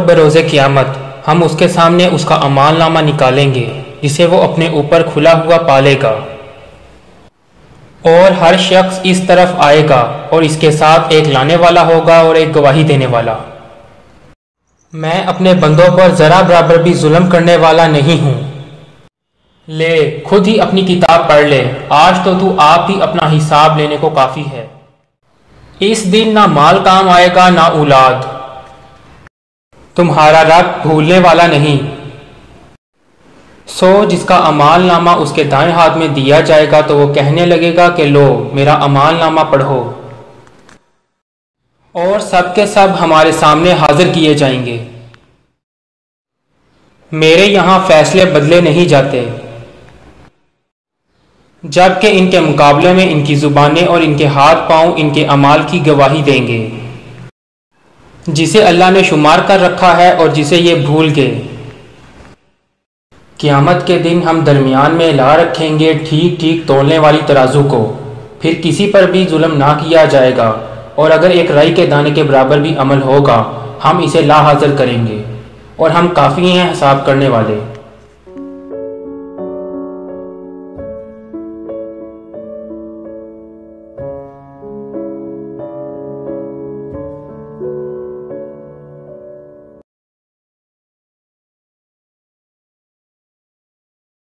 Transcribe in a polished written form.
بروز قیامت ہم اس کے سامنے اس کا اعمال نامہ نکالیں گے جسے وہ اپنے اوپر کھلا ہوا پالے گا، اور ہر شخص اس طرف آئے گا اور اس کے ساتھ ایک لانے والا ہوگا اور ایک گواہی دینے والا۔ میں اپنے بندوں پر ذرا برابر بھی ظلم کرنے والا نہیں ہوں۔ لے خود ہی اپنی کتاب پڑھ لے، آج تو آپ ہی اپنا حساب لینے کو کافی ہے۔ اس دن نہ مال کام آئے گا نہ اولاد، تمہارا رب بھولنے والا نہیں۔ سو جس کا اعمال نامہ اس کے دائیں ہاتھ میں دیا جائے گا تو وہ کہنے لگے گا کہ لو میرا اعمال نامہ پڑھو، اور سب کے سب ہمارے سامنے حاضر کیے جائیں گے۔ میرے یہاں فیصلے بدلے نہیں جاتے، جبکہ ان کے مقابلے میں ان کی زبانیں اور ان کے ہاتھ پاؤں ان کے اعمال کی گواہی دیں گے، جسے اللہ نے شمار کر رکھا ہے اور جسے یہ بھول گئے۔ قیامت کے دن ہم درمیان میں لا رکھیں گے ٹھیک ٹھیک تولنے والی ترازو کو، پھر کسی پر بھی ظلم نہ کیا جائے گا، اور اگر ایک رائی کے دانے کے برابر بھی عمل ہوگا ہم اسے لا حاضر کریں گے، اور ہم کافی ہیں حساب کرنے والے۔